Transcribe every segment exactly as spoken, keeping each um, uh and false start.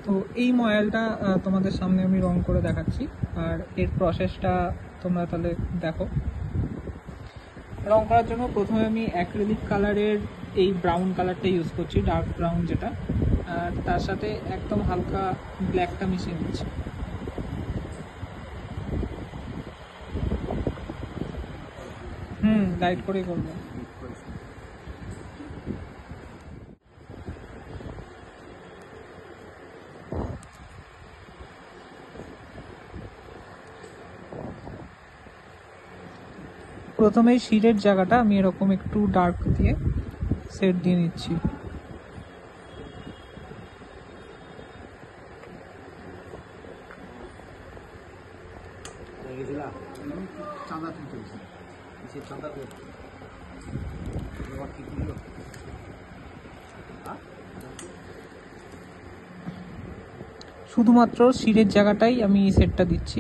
তো এই ময়ালটা তোমাদের সামনে আমি রং করে দেখাচ্ছি, আর এর প্রসেসটা তোমরা তাহলে দেখো। রং করার জন্য প্রথমে আমি অ্যাক্রিলিক কালারের এই ব্রাউন কালারটা ইউজ করছি, ডার্ক ব্রাউন যেটা, আর তার সাথে একদম হালকা ব্ল্যাকটা মিশিয়ে নিচ্ছি। হুম লাইট করেই করবো। প্রথমে শিরের জায়গাটা আমি এরকম একটু ডার্ক দিয়ে সেট দিয়ে নিচ্ছি। শুধুমাত্র শিরের জায়গাটাই আমি সেটটা দিচ্ছি।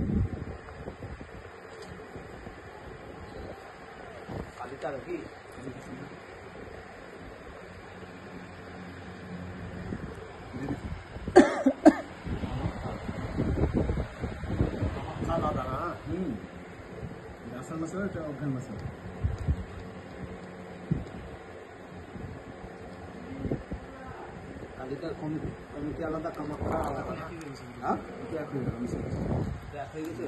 কমিটি আলাদা, কামাখ্যা আলাদা। হ্যাঁ এক হয়ে গেছে, এক হয়ে গেছে।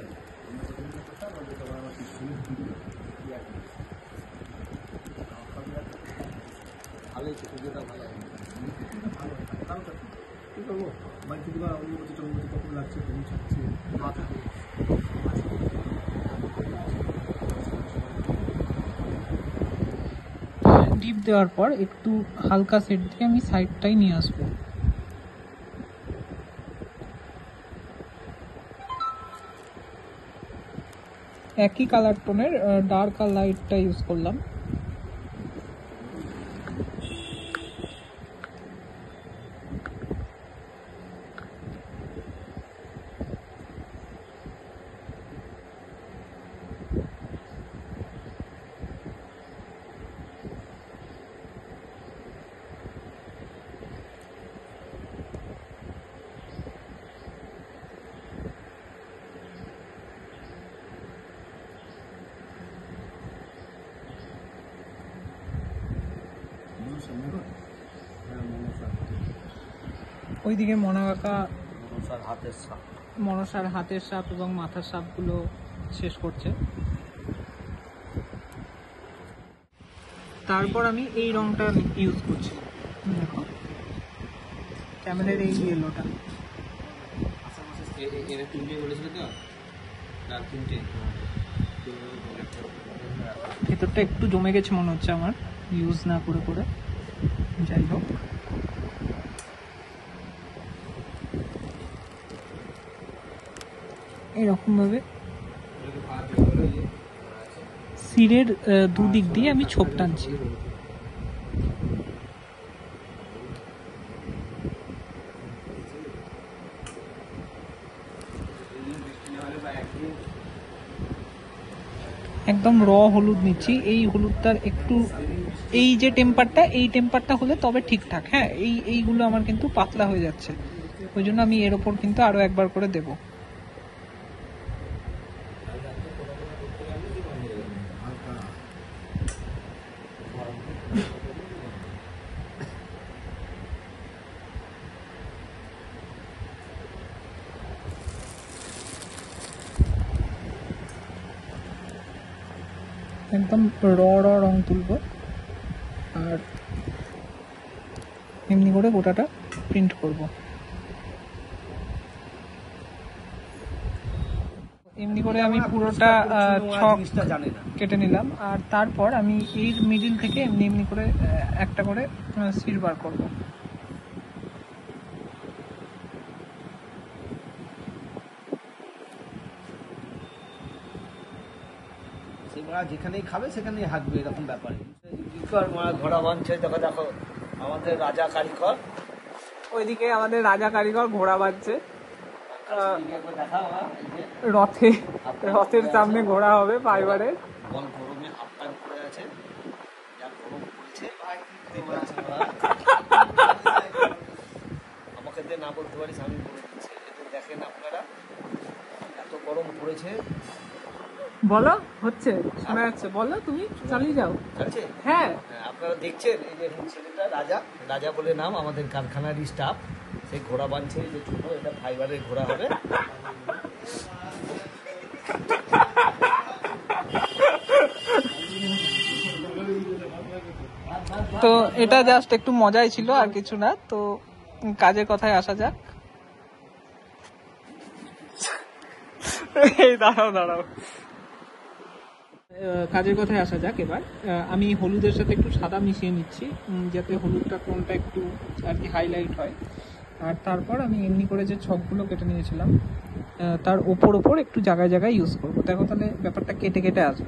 ভালোই পুজোটা ভালো হয়, ভালো কী করবো বাড়িতে দিবা অনুমতি টনুমতি কখন লাগছে কখন ছাড়ছে মাথা ডিপ দেওয়ার পর একটু হালকা সেট দিয়ে আমি সাইডটাই নিয়ে আসবো। একই কালার টোনের ডার্ক আর লাইটটা ইউজ করলাম। ওইদিকে মনা কাকা হাতের সাপ, মনসার হাতের সাপ এবং মাথার সাপগুলো শেষ করছে। তারপর আমি এই রংটা ইউজ করছি, দেখো ক্যামেরার এই ইয়েলোটা। ভেতরটা একটু জমে গেছে মনে হচ্ছে আমার, ইউজ না করে করে। যাই হোক, এরকম ভাবে সিরের দুদিক দিয়ে আমি ছোপ টানছি। একদম র হলুদ নিচ্ছি। এই হলুদটার একটু এই যে টেম্পারটা, এই টেম্পারটা হলে তবে ঠিকঠাক। হ্যাঁ, এই এইগুলো আমার কিন্তু পাতলা হয়ে যাচ্ছে, ওই জন্য আমি এর ওপর কিন্তু আরো একবার করে দেবো। একদম র র রং তুলব, আর এমনি করে গোটাটা প্রিন্ট করব। এমনি করে আমি পুরোটা ছক কেটে নিলাম, আর তারপর আমি এই মিডিল থেকে এমনি এমনি করে একটা করে সিল বার করব। যেখানেই খাবে সেখানেই হাঁকবে, এরকম ব্যাপার। ঘোড়া বাঁধছে, দেখো দেখো আমাদের রাজা কারিগর, ওইদিকে আমাদের রাজা কারিগর ঘোড়া বাঁধছে। রথে রথের সামনে ঘোড়া হবে ফাইবারে। গরমে হাফ প্যান্ট পরে আছে, যা গরম পড়ছে আমাকে যেতে না বলতে পারিস, আমি বলে দিচ্ছি। এতে দেখেন আপনারা এত গরম পড়েছে। বলো, হচ্ছে, শোনা যাচ্ছে, বলো, তুমি চালিয়ে যাও। আছে হ্যাঁ, আপনারা দেখছেন এই যে ছেলেটা রাজা, রাজা বলে নাম, আমাদের কারখানারই স্টাফ। সেই ঘোড়া বানছে, যে ছোটো, এটা ফাইবারের ঘোড়া হবে। তো এটা জাস্ট একটু মজাই ছিল, আর কিছু না। তো কাজের কথায় আসা যাক। এই দাঁড়াও দাঁড়াও কাজের কথায় আসা যাক এবার। আমি হলুদের সাথে একটু সাদা মিশিয়ে নিচ্ছি, যাতে হলুদটা টোনটা একটু আর কি হাইলাইট হয়। আর তারপর আমি এমনি করে যে ছকগুলো কেটে নিয়েছিলাম তার ওপর ওপর একটু জায়গায় জায়গায় ইউজ করবো। দেখো তাহলে ব্যাপারটা কেটে কেটে আসবে।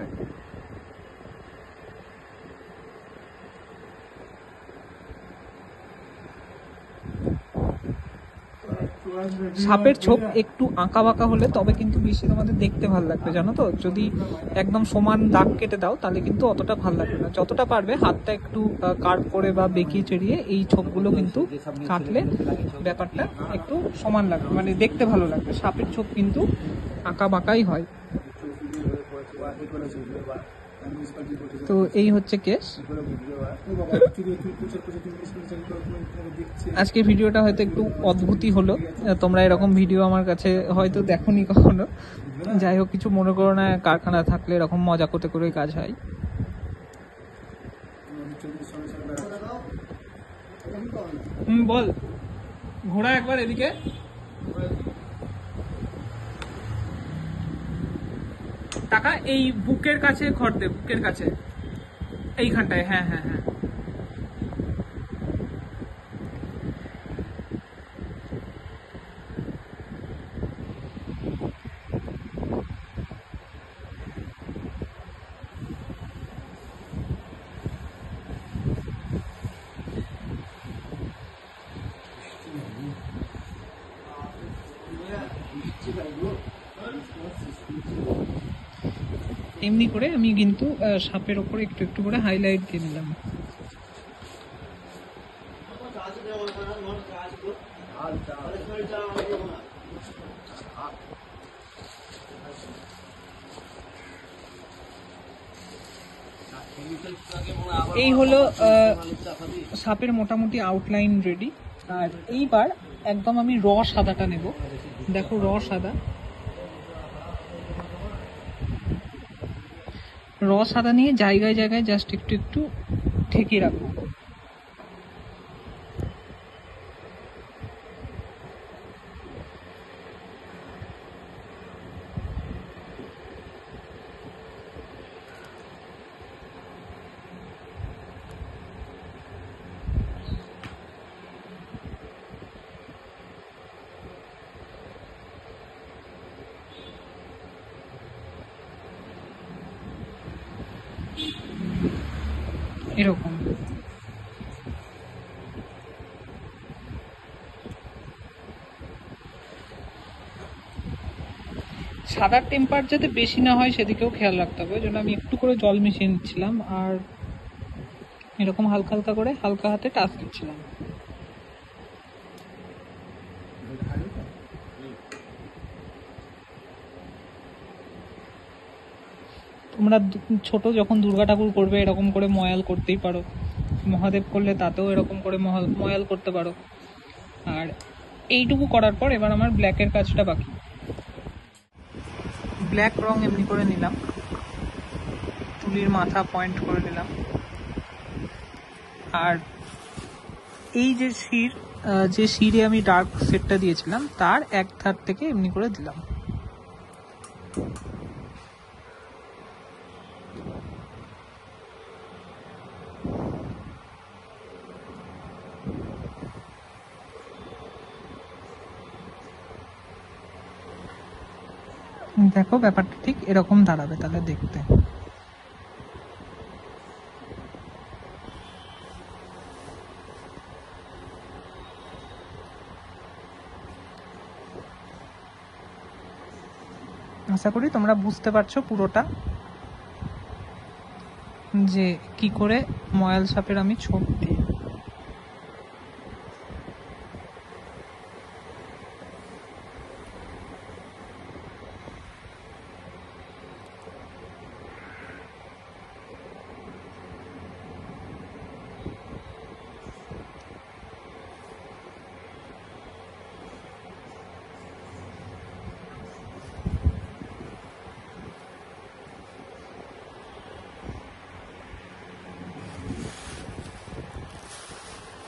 সাপের ছোপ একটু আঁকা বাঁকা হলে তবে কিন্তু বেশি তোমাদের দেখতে ভালো লাগবে, জানো তো। যদি একদম সমান দাগ কেটে দাও তাহলে কিন্তু অতটা ভালো লাগবে না। যতটা পারবে হাতটা একটু কার্ভ করে বা বেঁকিয়ে চেড়িয়ে এই ছোপগুলো কিন্তু কাটলে ব্যাপারটা একটু সমান লাগবে, মানে দেখতে ভালো লাগবে। সাপের ছোপ কিন্তু আঁকা বাঁকাই হয়। তো এই হচ্ছে কেস। আজকের ভিডিওটা হয়তো একটু অদ্ভুতই হলো, তোমরা এরকম ভিডিও আমার কাছে হয়তো দেখোনি কখনো। যাই হোক, কিছু মনে করো না, কারখানা থাকলে এরকম মজা করতে করে কাজ হয়। হুম, বল। ঘোড়া একবার এদিকে। টাকা এই বুকের কাছে ঘর দে, বুকের কাছে এইখানটায়। হ্যাঁ হ্যাঁ হ্যাঁ এমনি করে আমি কিন্তু সাপের ওপরে একটু একটু করে হাইলাইট দিয়ে নিলাম। এই হলো সাপের মোটামুটি আউটলাইন রেডি। আর এইবার একদম আমি র সাদাটা নেব। দেখো, র সাদা, র সাদা নিয়ে জায়গায় জায়গায় জাস্ট একটু একটু ঠেকিয়ে রাখবো। এরকম সাদার টেম্পার যাতে বেশি না হয় সেদিকেও খেয়াল রাখতে হবে। ওই জন্য আমি একটু করে জল মিশিয়ে নিচ্ছিলাম আর এরকম হালকা হালকা করে হালকা হাতে টাচ দিচ্ছিলাম। তোমরা ছোট যখন দুর্গা ঠাকুর করবে এরকম করে ময়াল করতেই পারো, মহাদেব করলে তাতেও এরকম করে ময়াল করতে পারো। আর এইটুকু করার পর এবার আমার ব্ল্যাকের কাজটা বাকি। ব্ল্যাক রং এমনি করে নিলাম, তুলির মাথা পয়েন্ট করে নিলাম। আর এই যে শির, যে শিরে আমি ডার্ক সেটটা দিয়েছিলাম তার এক ধার থেকে এমনি করে দিলাম। দেখো ব্যাপারটা ঠিক এরকম দাঁড়াবে তাহলে দেখতে। আশা করি তোমরা বুঝতে পারছো পুরোটা, যে কি করে ময়াল সাপের আমি ছোপ দিই।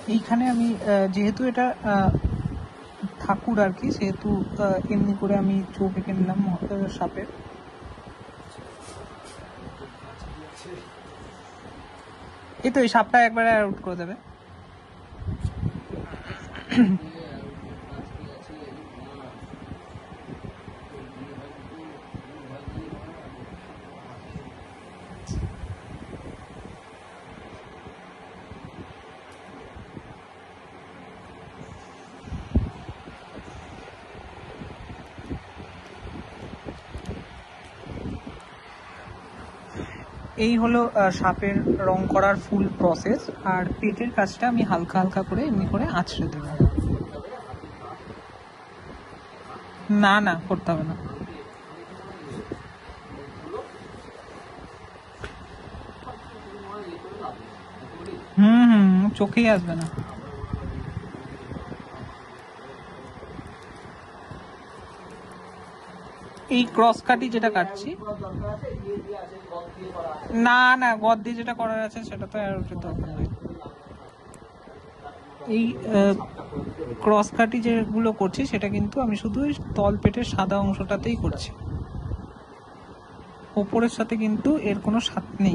এইখানে আমি আহ, যেহেতু এটা আহ, ঠাকুর আর কি, সেহেতু আহ, এমনি করে আমি চোখ এঁকে নিলাম আহ, সাপের। এই তো এই সাপটা একবারে আউট করে দেবে। এই হলো আহ, সাপের রং করার ফুল প্রসেস। আর পেটের কাজটা আমি হালকা হালকা করে এমনি করে আঁচড়ে দেবো। না না, করতে হবে না। হুম হুম, চোখেই আসবে না। এই ক্রস কাটি যেটা কাটছি, না না, গদ দিয়ে যেটা করার আছে সেটা তো আর ওটা দরকার নেই। এই ক্রস কাটি যেগুলো করছি সেটা কিন্তু আমি শুধু তল পেটের সাদা অংশটাতেই করছি, ওপরের সাথে কিন্তু এর কোনো স্বাদ নেই।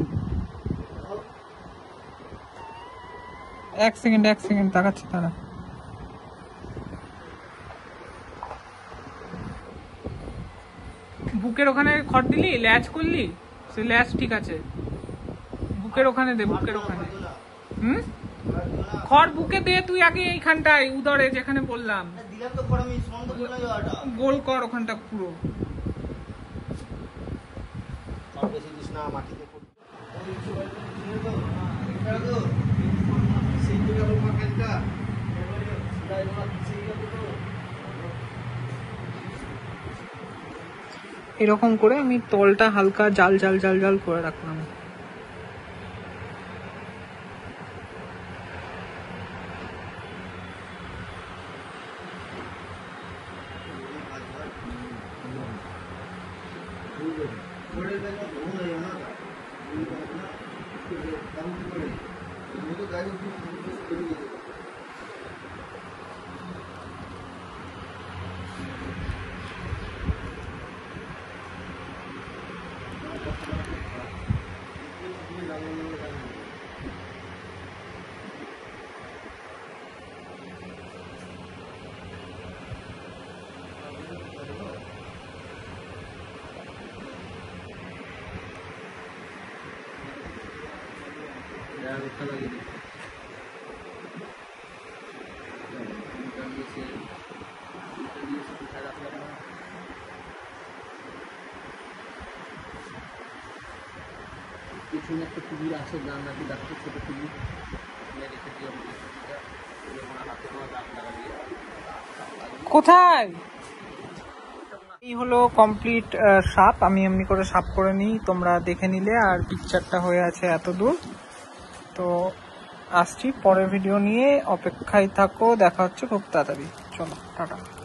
এক সেকেন্ড এক সেকেন্ড তাকাচ্ছি, তারা বুকের ওখানে খড় দিলি, ল্যাচ করলি, সে ল্যাচ ঠিক আছে, বুকের ওখানে দে, বুকের ওখানে। হুম, খড় বুকে দে তুই আগে, এইখানটায় উদরে যেখানে বললাম, গোল কর ওখানটা পুরো। এরকম করে আমি তলটা হালকা জাল জাল জাল জাল করে রাখলাম। পিছনে একটা কুকুর আছে, গান নাকি ডাক্তার, ছোট কুকুর কোথায়? এই হলো কমপ্লিট সাপ। আমি এমনি করে সাপ করে নিই, তোমরা দেখে নিলে, আর পিকচারটা হয়ে আছে এত দূর। তো আসছি পরের ভিডিও নিয়ে, অপেক্ষায় থাকো, দেখা হচ্ছে খুব তাড়াতাড়ি। চলো টাটা।